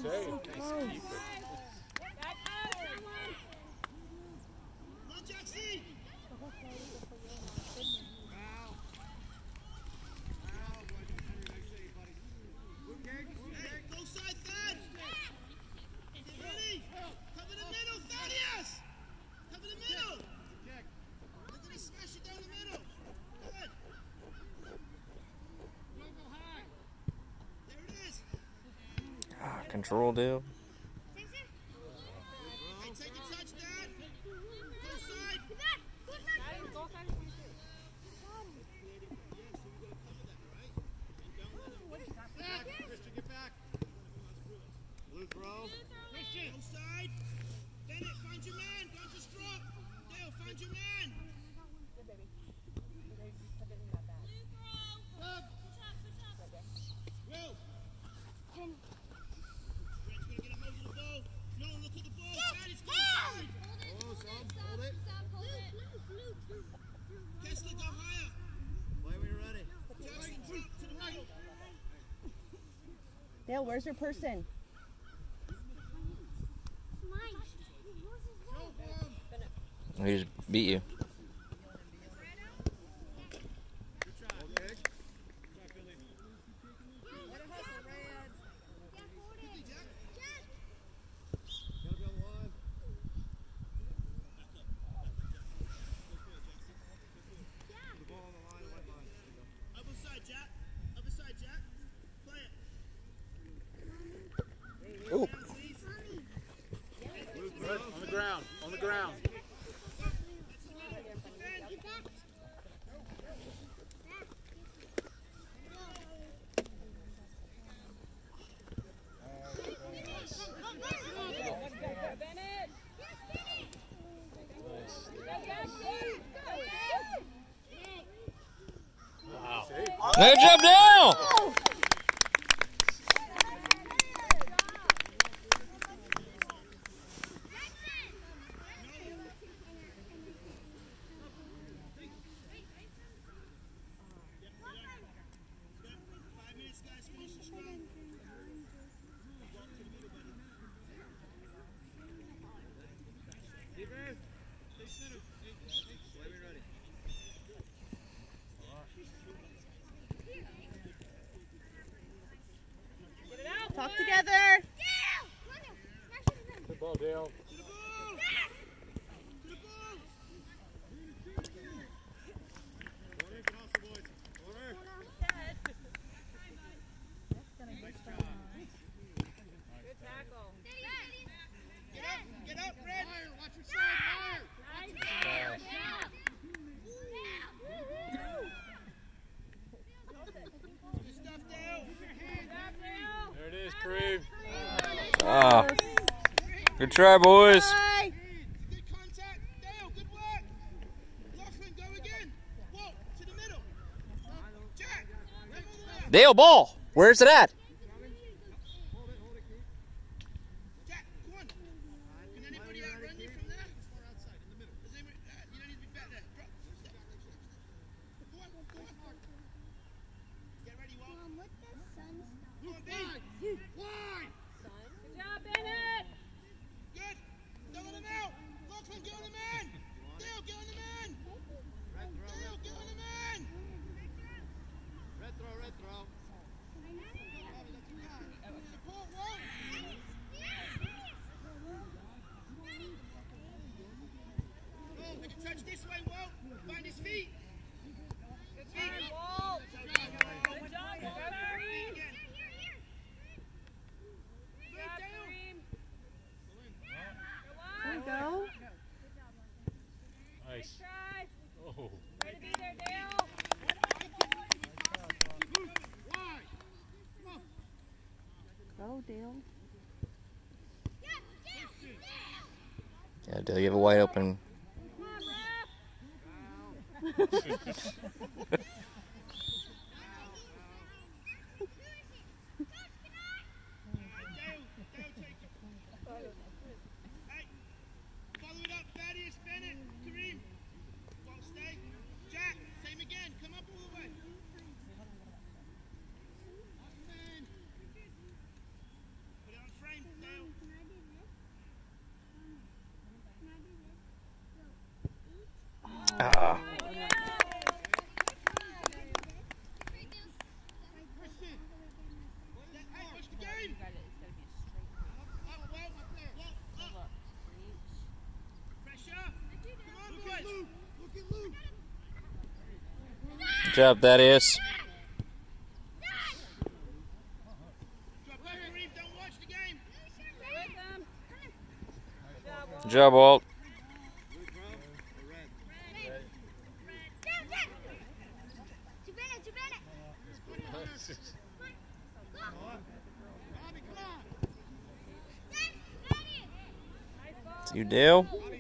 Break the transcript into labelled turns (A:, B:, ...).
A: save.
B: Nice keeper.
C: Control deal.
D: Dale, where's your person?
C: He just beat you.
A: Ooh. Good. On the ground. On the ground. Wow.
C: Good job, Dale!
D: Talk together.
A: Good ball, Dale. There it is, Kareem.
C: Ah, good try, boys.
E: Good contact. Dale, good work. Lachlan, go again. Walk to the middle. Jack, come all the way up.
C: Dale, ball. Where's it at?
E: Jack, go on. Can anybody outrun you from there? Outside, in the middle. Does anyone, you don't need to be back there. Drop. Step. Go on, go on. Get ready, Walt. Go on, B. Wide.
F: Good job, Bennett.
E: Good. Don't let him out. Lachlan, get on the man. Dale, get on the man. Dale, get on the man.
B: Red throw.
E: Support, Walt. They can touch this way, Walt. Find his feet.
F: Good try, Walt. Good job, Walter.
E: Again.
F: Good job, Kareem.
D: There you go.
A: Nice.
F: Try.
A: Oh.
F: Way to be there, Dale.
D: Go, Dale.
C: Yeah, Dale, you have a wide open.
F: Come on, ref.
E: Follow it up, Thaddeus, Bennett, Kareem. Walt, stay. Jack, same again. Come up all the way. Put it on frame,
C: Good job, that is.
E: Drop back, Kareem. Don't watch the game.
F: Stay with them. Good job, Walt.
C: Good job, Walt.
B: Blue, brown, or red?
E: Bobby, come on.
C: See you, Dale.
E: Bobby,